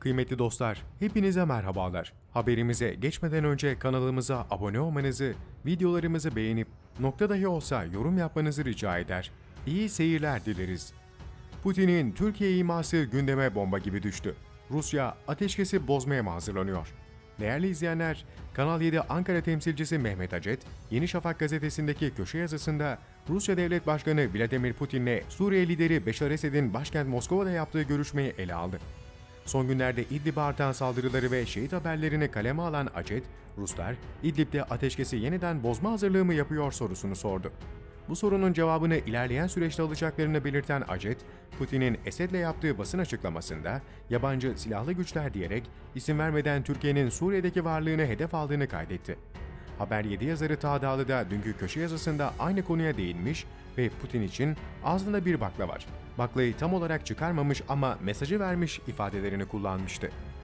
Kıymetli dostlar, hepinize merhabalar. Haberimize geçmeden önce kanalımıza abone olmanızı, videolarımızı beğenip nokta dahi olsa yorum yapmanızı rica eder. İyi seyirler dileriz. Putin'in Türkiye iması gündeme bomba gibi düştü. Rusya ateşkesi bozmaya mı hazırlanıyor? Değerli izleyenler, Kanal 7 Ankara temsilcisi Mehmet Acet, Yeni Şafak gazetesindeki köşe yazısında Rusya Devlet Başkanı Vladimir Putin'le Suriye lideri Beşar Esed'in başkent Moskova'da yaptığı görüşmeyi ele aldı. Son günlerde İdlib'e artan saldırıları ve şehit haberlerini kaleme alan Acet, Ruslar İdlib'de ateşkesi yeniden bozma hazırlığı mı yapıyor sorusunu sordu. Bu sorunun cevabını ilerleyen süreçte alacaklarını belirten Acet, Putin'in Esed'le yaptığı basın açıklamasında yabancı silahlı güçler diyerek isim vermeden Türkiye'nin Suriye'deki varlığını hedef aldığını kaydetti. Haber 7 yazarı Tağdağlı da dünkü köşe yazısında aynı konuya değinmiş ve Putin için ağzında bir bakla var. Baklayı tam olarak çıkarmamış ama mesajı vermiş ifadelerini kullanmıştı.